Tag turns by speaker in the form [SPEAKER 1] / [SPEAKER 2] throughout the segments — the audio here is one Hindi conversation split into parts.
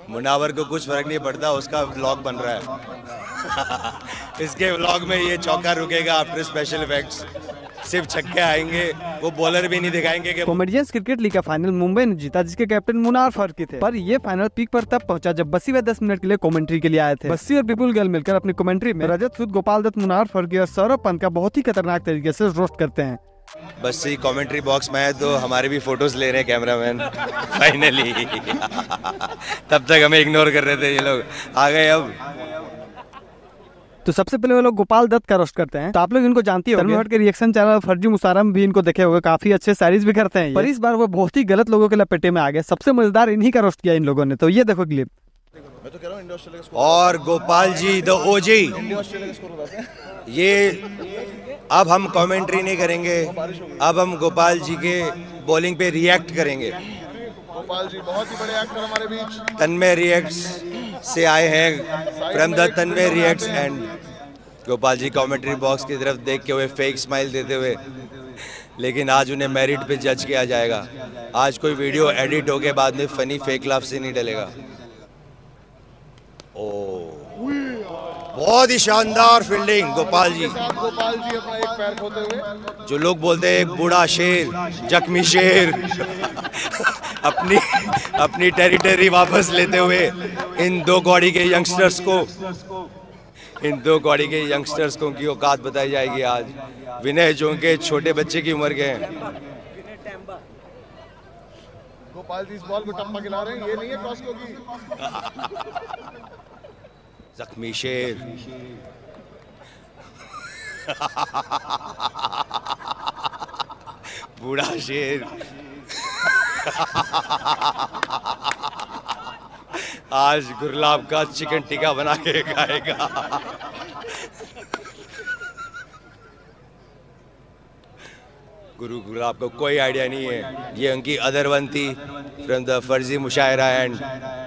[SPEAKER 1] मुनावर को कुछ फर्क नहीं पड़ता, उसका व्लॉग बन रहा है। इसके व्लॉग में ये चौका रुकेगा आफ्टर स्पेशल इफेक्ट्स, सिर्फ छक्के आएंगे, वो बॉलर भी नहीं दिखाएंगे कि
[SPEAKER 2] कॉमेडियंस क्रिकेट लीग का फाइनल मुंबई ने जीता, जिसके कैप्टन मुनावर फारूकी थे। पर ये फाइनल पीक पर तब पहुंचा जब बस्सी व 10 मिनट के लिए कमेंट्री के लिए आए थे। बस्सी और विपुल गर्ल मिलकर अपनी कमेंट्री में रजत सूद, गोपाल दत्त, मुनावर फारूकी और सौरभ पंत का बहुत ही खतरनाक तरीके से रोस्ट करते हैं।
[SPEAKER 1] बस्सी कमेंट्री बॉक्स में है तो हमारे भी फोटोज ले रहे हैं कैमरामैन फाइनली। तब तक हमें इग्नोर कर रहे थे, ये लोग आ गए अब।
[SPEAKER 2] तो सबसे पहले वो लोग गोपाल दत्त का रोस्ट करते हैं। तो आप लोग इनको जानती हो, तन्मय भट्ट के रिएक्शन चैनल फर्जी मुशारम भी इनको देखे हुए, काफी अच्छे शायरीज भी करते हैं। पर इस बार वो बहुत ही गलत लोगों के लपेटे में आ गए। सबसे मजेदार इन्हीं का रोस्ट किया इन लोगों ने। तो ये देखो क्लिप।
[SPEAKER 3] मैं तो कह रहा हूं
[SPEAKER 1] और गोपाल जी द ओजी, ये अब हम कमेंट्री नहीं करेंगे, अब हम गोपाल जी के बॉलिंग पे रिएक्ट करेंगे।
[SPEAKER 3] गोपाल जी बहुत ही बड़े एक्टर हमारे बीच।
[SPEAKER 1] तन्मय रिएक्ट्स से आए हैं, from the Tanmay reacts, and Gopal ji commentary box की तरफ देख के हुए फेक स्माइल देते हुए। लेकिन आज उन्हें मेरिट पे जज किया जाएगा। आज कोई वीडियो एडिट होके बाद में फनी फेक लाफ से नहीं डलेगा। ओ बहुत ही शानदार फील्डिंग गोपाल जी।
[SPEAKER 3] गोपाल जी अपना एक पैर खोते हुए,
[SPEAKER 1] जो लोग बोलते हैं बूढ़ा शेर, जख्मी शेर, अपनी टेरिटरी वापस लेते हुए इन दो कौड़ी के यंगस्टर्स को उनकी औकात बताई जाएगी आज। विनय जो के छोटे बच्चे की उम्र के हैं।
[SPEAKER 3] गोपाल जी इस बॉल को टप्पा खिला रहे हैं, ये नहीं है क्रॉस होगी।
[SPEAKER 1] जख्मी शेर। बूढ़ा शेर। आज गुरलाब का चिकन टिक्का बना के खाएगा। गुरु गुलाब को कोई आइडिया नहीं है। ये उनकी अदरवंती फ्रॉम द फर्जी मुशायरा एंड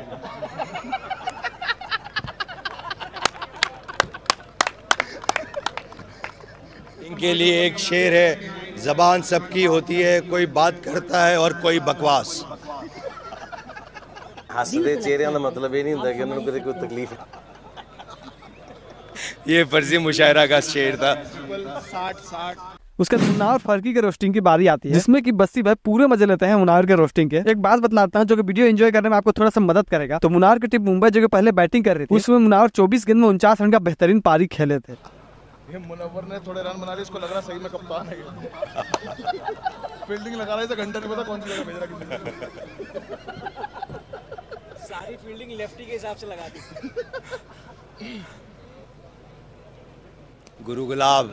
[SPEAKER 1] इनके लिए एक शेर है, जबान सबकी होती है, कोई बात करता है और कोई बकवास।
[SPEAKER 4] हसदे चेहरे का मतलब ये नहीं होता कि उन्होंने कोई तकलीफ है।
[SPEAKER 1] ये फर्जी मुशायरा का शेर था।
[SPEAKER 3] 60-60
[SPEAKER 2] उसके बाद मुनावर फारूकी के रोस्टिंग की बारी आती है, जिसमें कि बस्सी भाई पूरे मजे लेते हैं मुनावर के रोस्टिंग के। एक बात बतलाता हूँ जो कि वीडियो एंजॉय करने में आपको थोड़ा सा मदद करेगा। तो मुनावर की टीम मुंबई जो कि पहले बैटिंग कर रही थी, उसमें मुनावर 24 गेंद में 49 रन का बेहतरीन पारी खेले थे।
[SPEAKER 3] ये मुनव्वर ने थोड़े रन बना लिए, इसको लग रहा सही में कप्तान है। फील्डिंग लगा रहा है, घंटा नहीं पता कौन सी जगह भेज रहा।
[SPEAKER 5] सारी फील्डिंग लेफ्टी के हिसाब से लगा दी।
[SPEAKER 1] गुरु गुलाब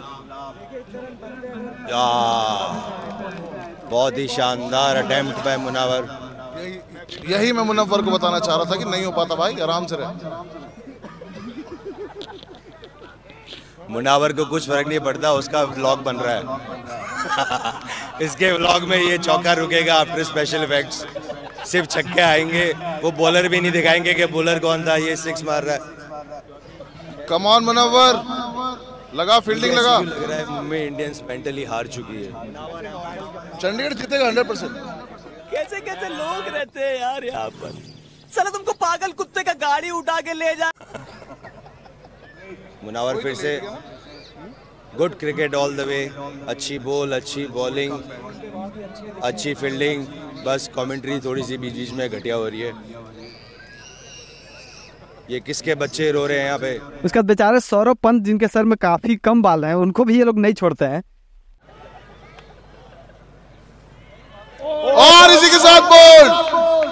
[SPEAKER 1] बहुत ही शानदार अटेम्प्ट बाय मुनावर।
[SPEAKER 3] यही मैं मुनव्वर को बताना चाह रहा था कि नहीं हो पाता भाई, आराम से रहे।
[SPEAKER 1] मुनावर को कुछ फर्क नहीं पड़ता, उसका व्लॉग बन रहा है। इसके व्लॉग में ये चौका रुकेगा आफ्टर स्पेशल इफेक्ट्स, सिर्फ छक्के आएंगे, वो बॉलर भी नहीं दिखाएंगे कि बॉलर कौन था, ये सिक्स मार रहा है।
[SPEAKER 3] कम ऑन मुनव्वर, लगा फील्डिंग लगा।
[SPEAKER 1] लग रहा है मुंबई इंडियंस मेंटली हार चुकी है।
[SPEAKER 3] चंडीगढ़ जीतेगा 100%।
[SPEAKER 5] कैसे कैसे लोग रहते हैं यार यहाँ पर। साला तुमको पागल कुत्ते का गाड़ी उठा के ले जा।
[SPEAKER 1] मुनावर फिर से good cricket all the way, अच्छी बॉल, अच्छी बॉलिंग, अच्छी फील्डिंग। बस कमेंट्री थोड़ी सी बीच बीच में घटिया हो रही है। ये किसके बच्चे रो रहे हैं यहाँ पे।
[SPEAKER 2] उसके बाद बेचारे सौरभ पंत जिनके सर में काफी कम बाल हैं, उनको भी ये लोग नहीं छोड़ते हैं।
[SPEAKER 3] और इसी के साथ बॉल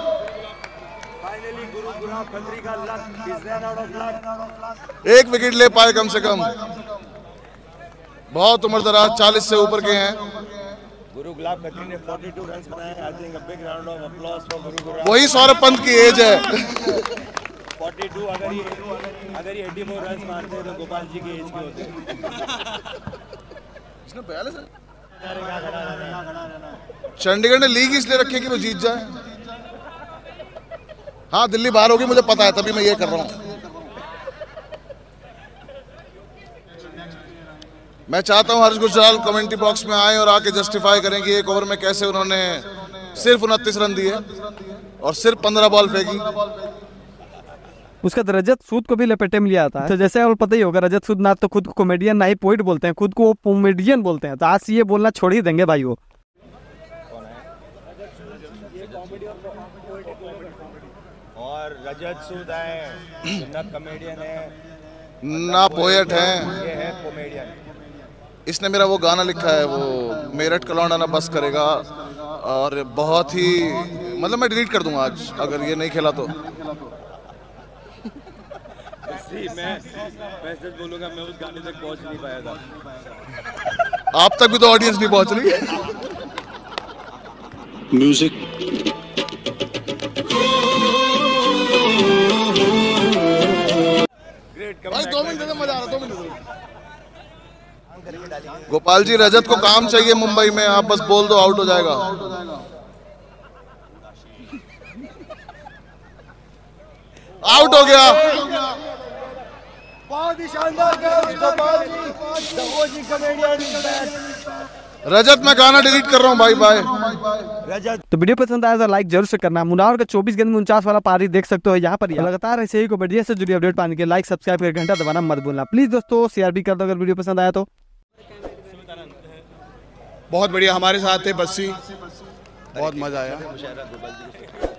[SPEAKER 3] एक विकेट ले पाए कम से कम। बहुत उम्र दराज, 40 से ऊपर के हैं।
[SPEAKER 1] गुरु गुलाब खत्री ने 42 रन्स बनाए। I think a big round of applause for Guru Gulab.
[SPEAKER 3] वही सौरभ पंत की एज है।
[SPEAKER 1] 42 अगर ये 84 रन्स मारते हैं तो गोपाल जी की एज के होते हैं।
[SPEAKER 3] चंडीगढ़ ने लीग इसलिए रखी है कि वो जीत जाए। हाँ दिल्ली बाहर होगी, मुझे पता है, तभी मैं ये कर रहा हूँ। मैं चाहता हूँ हर्ष गुजराल कमेंट्री बॉक्स में आए और आके जस्टिफाई करें कि एक ओवर में कैसे उन्होंने सिर्फ 29 रन दिए और सिर्फ 15 बॉल फेंकी।
[SPEAKER 2] उसका रजत सूद को भी लपेटे में लिया था। तो जैसे और पता ही होगा, रजत सूद ना तो खुद को कॉमेडियन ना ही पोइट बोलते हैं, खुद को वो कॉमेडियन बोलते हैं। तो आज ये बोलना छोड़ ही देंगे भाई वो।
[SPEAKER 1] और रजत सूद है ना कॉमेडियन है
[SPEAKER 3] ना पोएट है,
[SPEAKER 1] ये है कॉमेडियन।
[SPEAKER 3] इसने मेरा वो गाना लिखा है, वो मेरठ का लौंडा ना बस करेगा, और बहुत ही मतलब मैं डिलीट कर दूंगा आज अगर ये नहीं खेला तो।
[SPEAKER 1] मैं सच बोलूंगा, मैं उस गाने तक पहुंच नहीं पाया था।
[SPEAKER 3] आप तक भी तो ऑडियंस नहीं पहुंच रही है।
[SPEAKER 6] म्यूजिक
[SPEAKER 3] भाई 2 मिनट दे, मजा आ रहा, 2 मिनट दे। गोपाल जी, रजत को काम चाहिए मुंबई में, आप बस बोल दो आउट हो जाएगा। आउट हो गया।
[SPEAKER 5] बहुत ही शानदार गोपाल जी
[SPEAKER 3] रजत मैं गाना डिलीट कर रहा हूँ, बाय बाय।
[SPEAKER 2] तो वीडियो पसंद आया तो लाइक जरूर से करना। मुनावर का 24 गेंद में 49 वाला पारी देख सकते हो यहाँ पर। लगातार ऐसे ही कबड्डी से जुड़ी अपडेट पाने के लाइक सब्सक्राइब कर घंटा दबाना मत भूलना प्लीज दोस्तों। शेयर भी कर दो अगर वीडियो पसंद आया तो।
[SPEAKER 3] बहुत बढ़िया, हमारे साथ थे बस्सी, बहुत मजा आया।